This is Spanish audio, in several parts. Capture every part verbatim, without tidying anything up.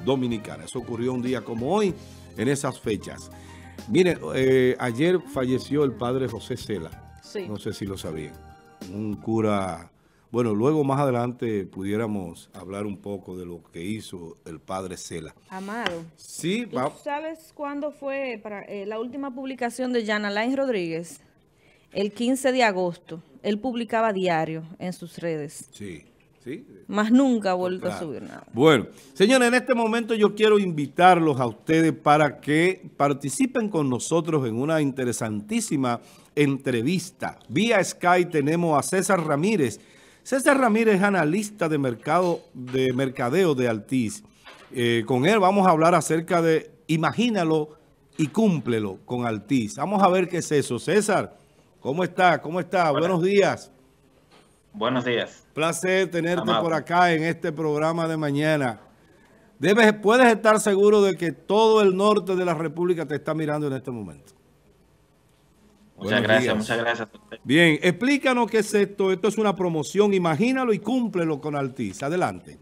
Dominicana. Eso ocurrió un día como hoy, en esas fechas. Mire, eh, ayer falleció el padre José Cela. Sí. No sé si lo sabían. Un cura... Bueno, luego más adelante pudiéramos hablar un poco de lo que hizo el padre Cela. Amado, Sí, ¿tú va. sabes cuándo fue para, eh, la última publicación de Jan Alain Rodríguez? El quince de agosto. Él publicaba diario en sus redes. Sí, sí. Más nunca ha vuelto Claro. a subir nada. Bueno, señores, en este momento yo quiero invitarlos a ustedes para que participen con nosotros en una interesantísima entrevista. Vía Skype tenemos a César Ramírez. César Ramírez es analista de mercado de mercadeo de Altiz. Eh, con él vamos a hablar acerca de imagínalo y cúmplelo con Altiz. Vamos a ver qué es eso. César, ¿cómo está? ¿Cómo está? Buenas. Buenos días. Buenos días. Placer tenerte Amado. por acá en este programa de mañana. Debes, puedes estar seguro de que todo el norte de la República te está mirando en este momento. Muchas Buenos gracias, días. muchas gracias. Bien, explícanos qué es esto. Esto es una promoción. Imagínalo y cúmplelo con Altiz. Adelante.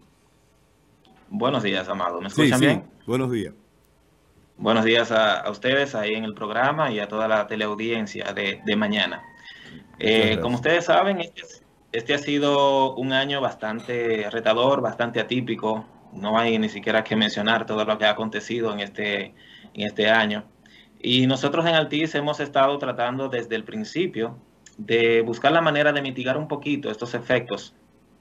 Buenos días, Amado. ¿Me Sí, escuchan sí. bien? Buenos días. Buenos días a, a ustedes ahí en el programa y a toda la teleaudiencia de, de mañana. Eh, como ustedes saben, este, este ha sido un año bastante retador, bastante atípico. No hay ni siquiera que mencionar todo lo que ha acontecido en este, en este año. Y nosotros en Altiz hemos estado tratando desde el principio de buscar la manera de mitigar un poquito estos efectos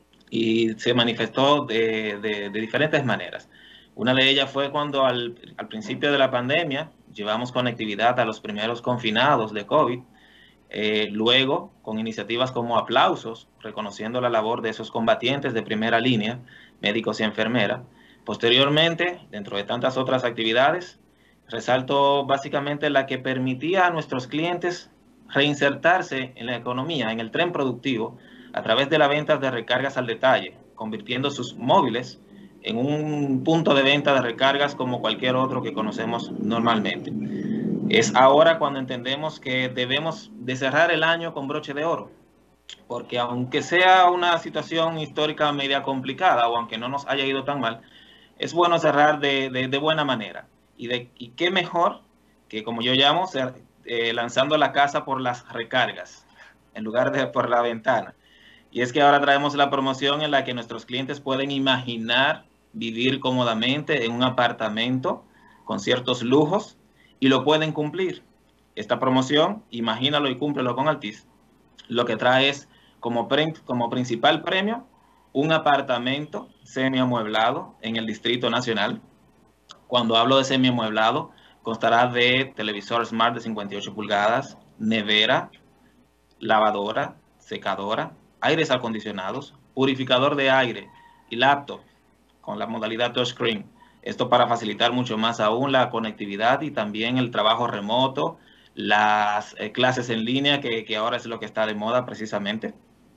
y se manifestó de, de, de diferentes maneras. Una de ellas fue cuando al, al principio de la pandemia llevamos conectividad a los primeros confinados de COVID, eh, luego con iniciativas como aplausos, reconociendo la labor de esos combatientes de primera línea, médicos y enfermeras. Posteriormente, dentro de tantas otras actividades, resalto básicamente la que permitía a nuestros clientes reinsertarse en la economía, en el tren productivo, a través de la venta de recargas al detalle, convirtiendo sus móviles en un punto de venta de recargas como cualquier otro que conocemos normalmente. Es ahora cuando entendemos que debemos de cerrar el año con broche de oro, porque aunque sea una situación histórica media complicada o aunque no nos haya ido tan mal, es bueno cerrar de, de, de buena manera. Y, de, y qué mejor que, como yo llamo, ser, eh, lanzando la casa por las recargas, en lugar de por la ventana. Y es que ahora traemos la promoción en la que nuestros clientes pueden imaginar vivir cómodamente en un apartamento con ciertos lujos y lo pueden cumplir. Esta promoción, imagínalo y cúmplelo con Altiz, lo que trae es como, pre, como principal premio un apartamento semiamueblado en el Distrito Nacional. Cuando hablo de semiamueblado, constará de televisor Smart de cincuenta y ocho pulgadas, nevera, lavadora, secadora, aires acondicionados, purificador de aire y laptop con la modalidad touchscreen. Esto para facilitar mucho más aún la conectividad y también el trabajo remoto, las eh, clases en línea, que, que ahora es lo que está de moda precisamente.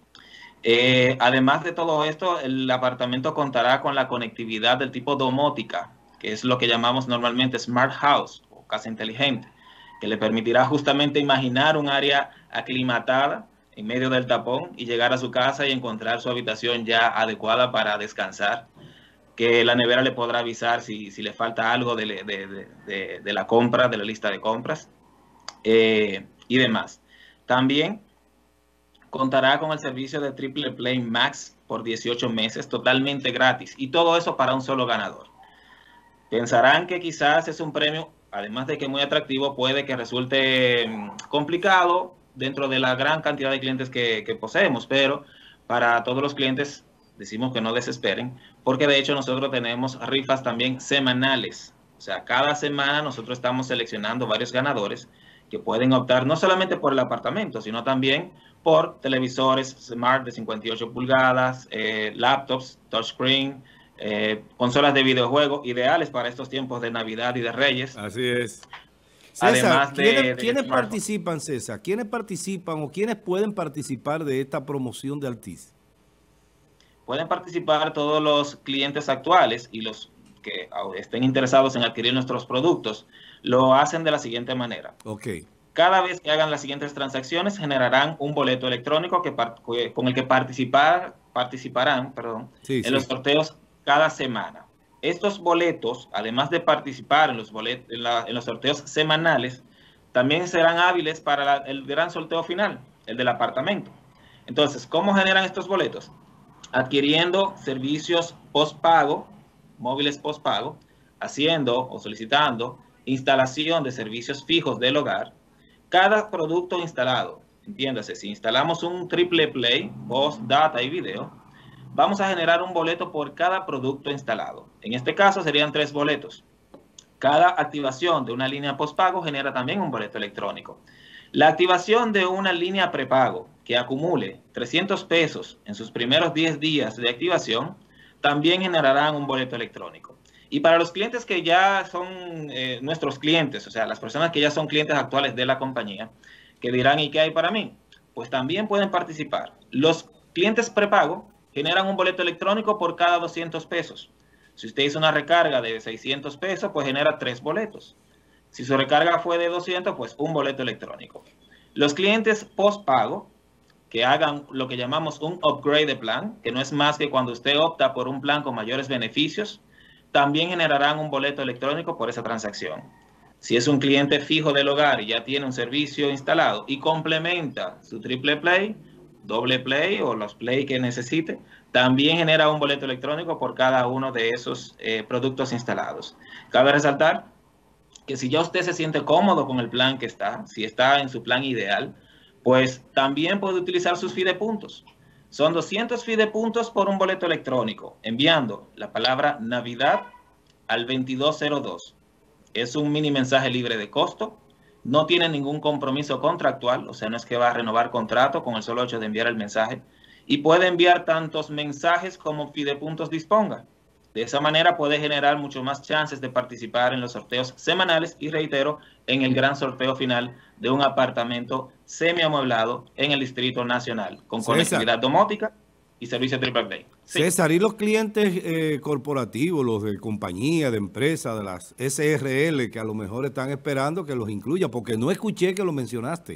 Eh, además de todo esto, el apartamento contará con la conectividad del tipo domótica, que es lo que llamamos normalmente Smart House o casa inteligente, que le permitirá justamente imaginar un área aclimatada en medio del tapón y llegar a su casa y encontrar su habitación ya adecuada para descansar, que la nevera le podrá avisar si, si le falta algo de, de, de, de, de la compra, de la lista de compras eh, y demás. También contará con el servicio de Triple Play Max por dieciocho meses totalmente gratis y todo eso para un solo ganador. Pensarán que quizás es un premio, además de que muy atractivo, puede que resulte complicado dentro de la gran cantidad de clientes que, que poseemos, pero para todos los clientes decimos que no desesperen, porque de hecho nosotros tenemos rifas también semanales. O sea, cada semana nosotros estamos seleccionando varios ganadores que pueden optar no solamente por el apartamento, sino también por televisores Smart de cincuenta y ocho pulgadas, eh, laptops, touchscreen, eh, consolas de videojuegos ideales para estos tiempos de Navidad y de Reyes. Así es. César, Además de, ¿quiénes, de ¿quiénes participan, César? ¿Quiénes participan o quiénes pueden participar de esta promoción de Altiz? Pueden participar todos los clientes actuales y los que estén interesados en adquirir nuestros productos. Lo hacen de la siguiente manera. Ok. Cada vez que hagan las siguientes transacciones, generarán un boleto electrónico que, con el que participar, participarán perdón, sí, en sí. los sorteos cada semana. estos boletos, además de participar en los, bolet en, la, en los sorteos semanales, también serán hábiles para la, el gran sorteo final, el del apartamento. Entonces, ¿cómo generan estos boletos? Adquiriendo servicios postpago, móviles postpago, haciendo o solicitando instalación de servicios fijos del hogar. Cada producto instalado, entiéndase, si instalamos un triple play, voz, data y video, vamos a generar un boleto por cada producto instalado. En este caso serían tres boletos. Cada activación de una línea postpago genera también un boleto electrónico. La activación de una línea prepago que acumule trescientos pesos en sus primeros diez días de activación también generarán un boleto electrónico. Y para los clientes que ya son eh, nuestros clientes, o sea, las personas que ya son clientes actuales de la compañía, que dirán, ¿y qué hay para mí? Pues también pueden participar. Los clientes prepago generan un boleto electrónico por cada doscientos pesos. Si usted hizo una recarga de seiscientos pesos, pues genera tres boletos. Si su recarga fue de doscientos, pues un boleto electrónico. Los clientes postpago, que hagan lo que llamamos un upgrade de plan, que no es más que cuando usted opta por un plan con mayores beneficios, también generarán un boleto electrónico por esa transacción. Si es un cliente fijo del hogar y ya tiene un servicio instalado y complementa su triple play, doble play o los play que necesite, también genera un boleto electrónico por cada uno de esos eh, productos instalados. Cabe resaltar que si ya usted se siente cómodo con el plan que está, si está en su plan ideal, pues también puede utilizar sus fidepuntos. Son doscientos fidepuntos por un boleto electrónico, enviando la palabra Navidad al veintidós cero dos. Es un mini mensaje libre de costo, no tiene ningún compromiso contractual, o sea, no es que va a renovar contrato con el solo hecho de enviar el mensaje, y puede enviar tantos mensajes como fidepuntos disponga. De esa manera puede generar mucho más chances de participar en los sorteos semanales y, reitero, en el gran sorteo final de un apartamento semiamueblado en el Distrito Nacional, con César, conectividad domótica y servicio triple play. Sí. César, ¿y los clientes eh, corporativos, los de compañía, de empresa, de las S R L, que a lo mejor están esperando que los incluya? Porque no escuché que lo mencionaste.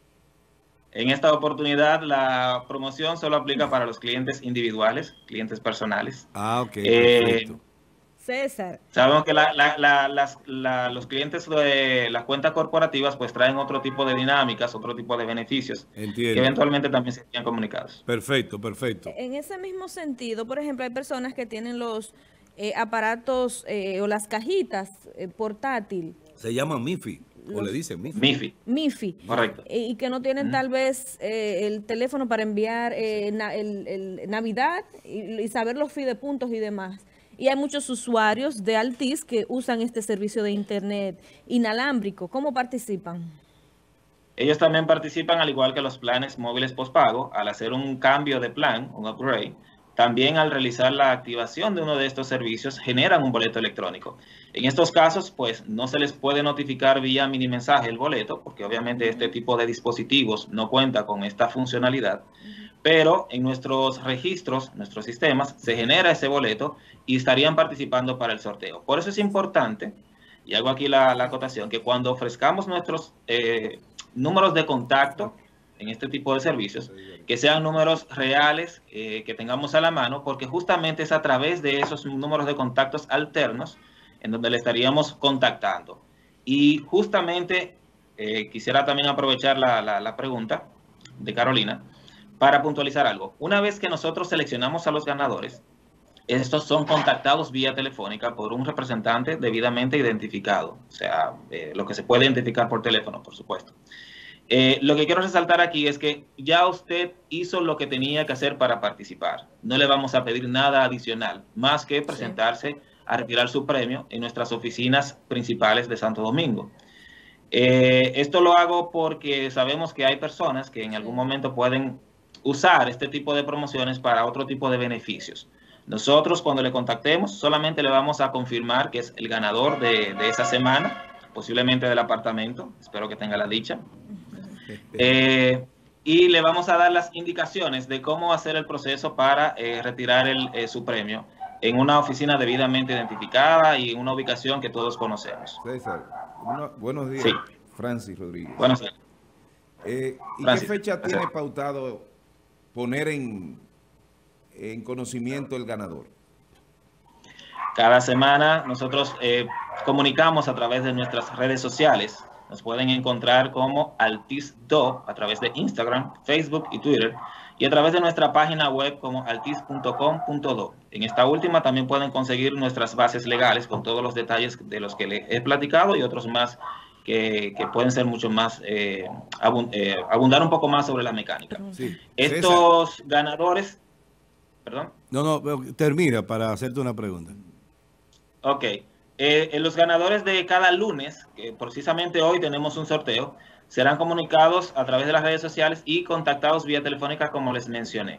En esta oportunidad, la promoción solo aplica para los clientes individuales, clientes personales. Ah, ok, eh, perfecto. César. Sabemos que la, la, la, las, la, los clientes de las cuentas corporativas pues traen otro tipo de dinámicas, otro tipo de beneficios. Entiendo. Que eventualmente también serían comunicados. Perfecto, perfecto. En ese mismo sentido, por ejemplo, hay personas que tienen los eh, aparatos eh, o las cajitas eh, portátil. Se llama MIFI, o Los- le dicen MIFI. MIFI. MIFI. Correcto. eh, Y que no tienen Ujú. tal vez eh, el teléfono para enviar eh, na- el, el Navidad y, y saber los fidepuntos y demás. Y hay muchos usuarios de Altiz que usan este servicio de internet inalámbrico. ¿Cómo participan? Ellos también participan, al igual que los planes móviles postpago, al hacer un cambio de plan, un upgrade. También al realizar la activación de uno de estos servicios generan un boleto electrónico. En estos casos, pues no se les puede notificar vía mini mensaje el boleto, porque obviamente este tipo de dispositivos no cuenta con esta funcionalidad. Pero en nuestros registros, nuestros sistemas, se genera ese boleto y estarían participando para el sorteo. Por eso es importante, y hago aquí la, la acotación, que cuando ofrezcamos nuestros eh, números de contacto en este tipo de servicios, que sean números reales, eh, que tengamos a la mano, porque justamente es a través de esos números de contactos alternos en donde le estaríamos contactando. Y justamente eh, quisiera también aprovechar la, la, la pregunta de Carolina para puntualizar algo. Una vez que nosotros seleccionamos a los ganadores, estos son contactados vía telefónica por un representante debidamente identificado, o sea, eh, lo que se puede identificar por teléfono, por supuesto. Eh, lo que quiero resaltar aquí es que ya usted hizo lo que tenía que hacer para participar. No le vamos a pedir nada adicional, más que presentarse sí. a retirar su premio en nuestras oficinas principales de Santo Domingo. Eh, esto lo hago porque sabemos que hay personas que en algún momento pueden usar este tipo de promociones para otro tipo de beneficios. Nosotros, cuando le contactemos, solamente le vamos a confirmar que es el ganador de, de esa semana, posiblemente del apartamento, espero que tenga la dicha. Eh, y le vamos a dar las indicaciones de cómo hacer el proceso para eh, retirar el, eh, su premio en una oficina debidamente identificada y en una ubicación que todos conocemos. César, una, buenos días. Sí. Francis Rodríguez. Buenos días. Eh, ¿Y Francis, qué fecha gracias. tiene pautado poner en, en conocimiento el ganador? Cada semana nosotros eh, comunicamos a través de nuestras redes sociales. Nos pueden encontrar como Altiz Do a través de Instagram, Facebook y Twitter, y a través de nuestra página web como altiz punto com punto do. En esta última también pueden conseguir nuestras bases legales con todos los detalles de los que les he platicado y otros más que, que pueden ser mucho más, eh, abund eh, abundar un poco más sobre la mecánica. Sí. Estos César. ganadores, perdón. No, no, termina para hacerte una pregunta. Ok. Eh, los ganadores de cada lunes, que precisamente hoy tenemos un sorteo, serán comunicados a través de las redes sociales y contactados vía telefónica, como les mencioné.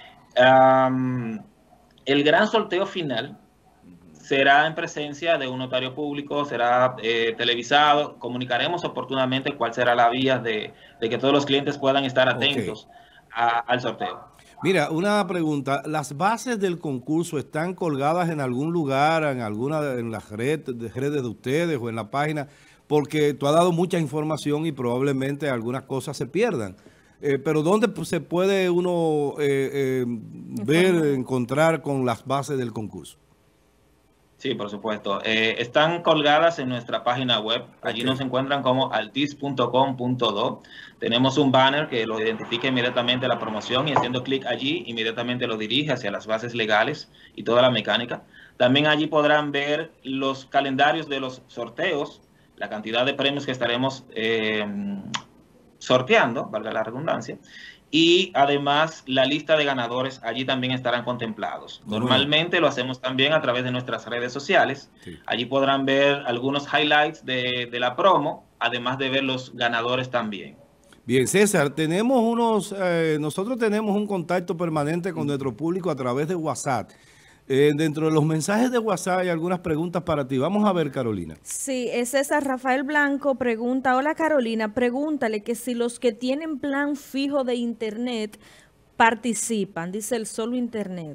Um, el gran sorteo final será en presencia de un notario público, será eh, televisado. Comunicaremos oportunamente cuál será la vía de, de que todos los clientes puedan estar atentos okay. a, al sorteo. Mira, una pregunta. ¿Las bases del concurso están colgadas en algún lugar, en alguna en las redes de, redes de ustedes o en la página? Porque tú has dado mucha información y probablemente algunas cosas se pierdan. Eh, pero ¿dónde se puede uno eh, eh, ver, encontrar con las bases del concurso? Sí, por supuesto. Eh, están colgadas en nuestra página web. Allí okay. nos encuentran como altiz punto com punto do. Tenemos un banner que lo identifica inmediatamente la promoción y haciendo clic allí, inmediatamente lo dirige hacia las bases legales y toda la mecánica. También allí podrán ver los calendarios de los sorteos, la cantidad de premios que estaremos eh, sorteando, valga la redundancia, y además la lista de ganadores allí también estarán contemplados. Normalmente lo hacemos también a través de nuestras redes sociales. Sí. Allí podrán ver algunos highlights de, de la promo, además de ver los ganadores también. Bien, César, tenemos unos, eh, nosotros tenemos un contacto permanente con nuestro público a través de WhatsApp. Eh, dentro de los mensajes de WhatsApp hay algunas preguntas para ti. Vamos a ver, Carolina. Sí, es César Rafael Blanco pregunta, hola Carolina, pregúntale que si los que tienen plan fijo de internet participan, dice el solo internet.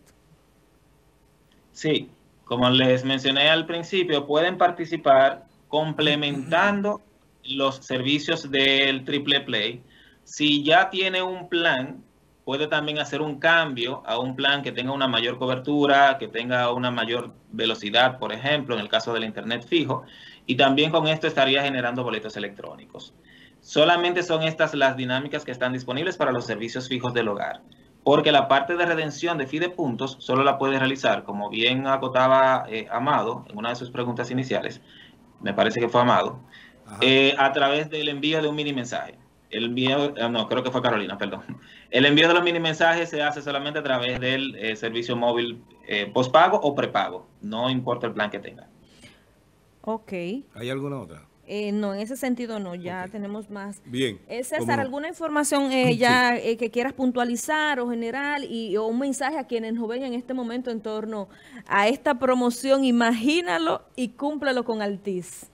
Sí, como les mencioné al principio, pueden participar complementando los servicios del Triple Play. Si ya tiene un plan, puede también hacer un cambio a un plan que tenga una mayor cobertura, que tenga una mayor velocidad, por ejemplo, en el caso del internet fijo, y también con esto estaría generando boletos electrónicos. Solamente son estas las dinámicas que están disponibles para los servicios fijos del hogar, porque la parte de redención de Fidepuntos solo la puede realizar, como bien acotaba eh, Amado en una de sus preguntas iniciales, me parece que fue Amado, eh, a través del envío de un mini mensaje. El envío, no, creo que fue Carolina, perdón. El envío de los mini mensajes se hace solamente a través del eh, servicio móvil eh, postpago o prepago. No importa el plan que tenga. Ok. ¿Hay alguna otra? Eh, no, en ese sentido no, ya okay. tenemos más. Bien. Eh, César, ¿alguna información eh, ya sí. eh, que quieras puntualizar o general y o un mensaje a quienes nos ven en este momento en torno a esta promoción? Imagínalo y cúmplelo con Altiz.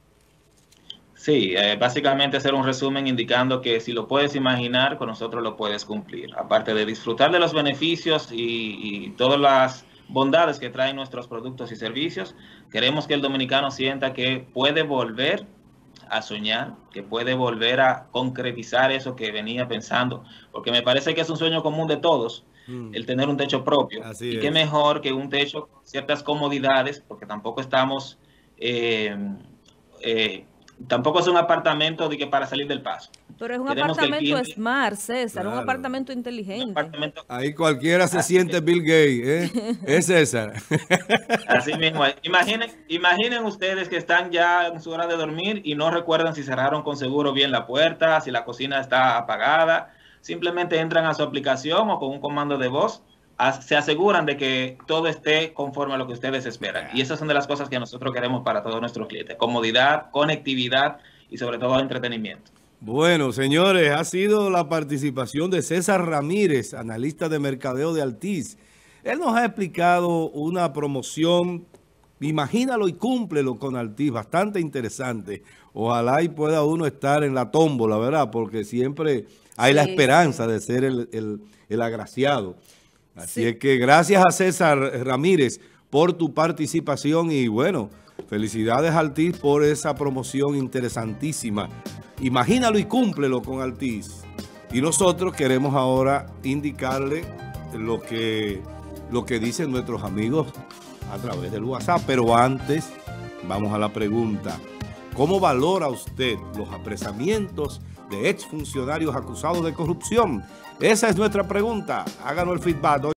Sí, eh, básicamente hacer un resumen indicando que si lo puedes imaginar, con nosotros lo puedes cumplir. Aparte de disfrutar de los beneficios y, y todas las bondades que traen nuestros productos y servicios, queremos que el dominicano sienta que puede volver a soñar, que puede volver a concretizar eso que venía pensando, porque me parece que es un sueño común de todos, mm. el tener un techo propio. Así y es. Qué mejor que un techo con ciertas comodidades, porque tampoco estamos... Eh, eh, Tampoco es un apartamento de que para salir del paso. Pero es un Queremos apartamento cliente... smart, César, claro. un apartamento inteligente. Un apartamento... Ahí cualquiera se Así siente es. Bill Gates, ¿eh? Es César. Así mismo. Imaginen, imaginen ustedes que están ya en su hora de dormir y no recuerdan si cerraron con seguro bien la puerta, si la cocina está apagada. Simplemente entran a su aplicación o con un comando de voz, se aseguran de que todo esté conforme a lo que ustedes esperan. Y esas son de las cosas que nosotros queremos para todos nuestros clientes. Comodidad, conectividad y sobre todo entretenimiento. Bueno, señores, ha sido la participación de César Ramírez, analista de mercadeo de Altiz. Él nos ha explicado una promoción, imagínalo y cúmplelo con Altiz, bastante interesante. Ojalá y pueda uno estar en la tómbola, ¿verdad? Porque siempre hay sí, la esperanza sí. de ser el, el, el agraciado. Así sí. es que gracias a César Ramírez por tu participación y bueno, felicidades Altiz por esa promoción interesantísima. Imagínalo y cúmplelo con Altiz. Y nosotros queremos ahora indicarle lo que, lo que dicen nuestros amigos a través del WhatsApp. Pero antes, vamos a la pregunta. ¿Cómo valora usted los apresamientos de exfuncionarios acusados de corrupción? Esa es nuestra pregunta. Háganos el feedback.